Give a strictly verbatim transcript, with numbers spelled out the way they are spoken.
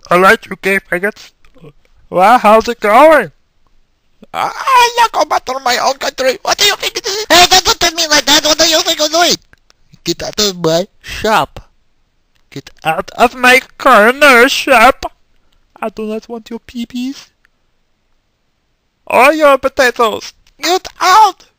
Alright, you gay faggots. Well, how's it going? Ah, yeah, go back to my own country. What do you think it is? Hey, don't look at me like that. What do you think I'm doing? Get out of my shop. Get out of my corner shop. I do not want your peepees or your potatoes. Get out!